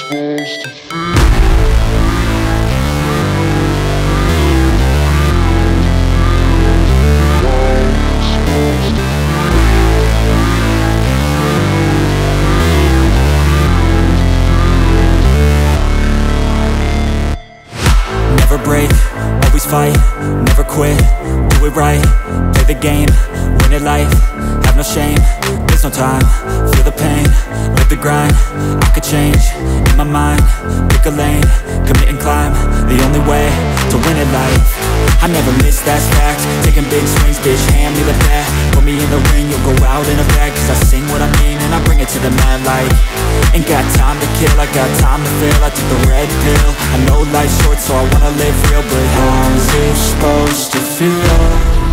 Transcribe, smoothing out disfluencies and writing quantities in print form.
Never break, always fight, never quit, do it right, play the game, win it life, have no shame, there's no time, feel the pain, live the grind, I could change, in my mind, pick a lane, commit and climb, the only way to win it life. I never miss, that's fact, taking big swings, bitch, hand me the bat, put me in the ring, you'll go out in a bag, cause I sing what I mean and I bring it to the mad light. Ain't got time to kill, I got time to feel, I took the red pill, I know life's short so I wanna live real, but how's it supposed to feel?